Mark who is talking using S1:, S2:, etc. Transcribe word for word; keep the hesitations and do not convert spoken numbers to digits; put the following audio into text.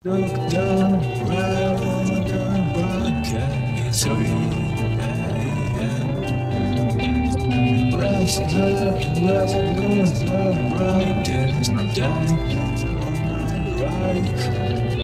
S1: Look down, round, rock, it's three a m. Rest, rest, rest, rest, rest, rest, rest, rest, rest, rest, rest, rest, rest,